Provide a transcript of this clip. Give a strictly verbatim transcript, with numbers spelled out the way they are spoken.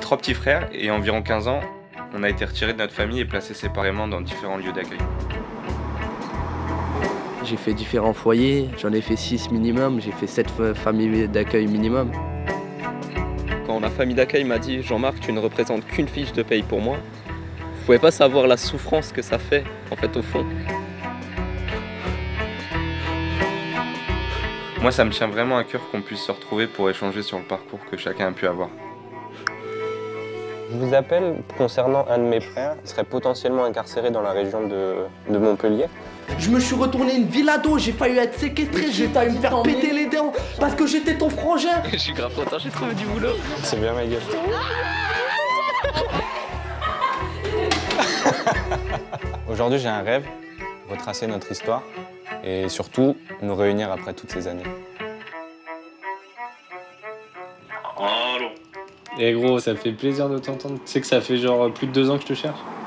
trois petits frères et à environ quinze ans, on a été retirés de notre famille et placés séparément dans différents lieux d'accueil. J'ai fait différents foyers, j'en ai fait six minimum, j'ai fait sept familles d'accueil minimum. Quand ma famille d'accueil m'a dit « Jean-Marc, tu ne représentes qu'une fiche de paye pour moi », vous pouvez pas savoir la souffrance que ça fait, en fait, au fond. Moi, ça me tient vraiment à cœur qu'on puisse se retrouver pour échanger sur le parcours que chacun a pu avoir. Je vous appelle concernant un de mes frères qui serait potentiellement incarcéré dans la région de, de Montpellier. Je me suis retourné une ville ado, j'ai failli être séquestré, j'ai failli me faire péter les dents parce que j'étais ton frangin. Je suis grave content, j'ai trouvé du boulot. C'est bien ma gueule. Aujourd'hui, j'ai un rêve, retracer notre histoire et surtout nous réunir après toutes ces années. Allô. Eh gros, ça fait plaisir de t'entendre. Tu sais que ça fait genre plus de deux ans que je te cherche.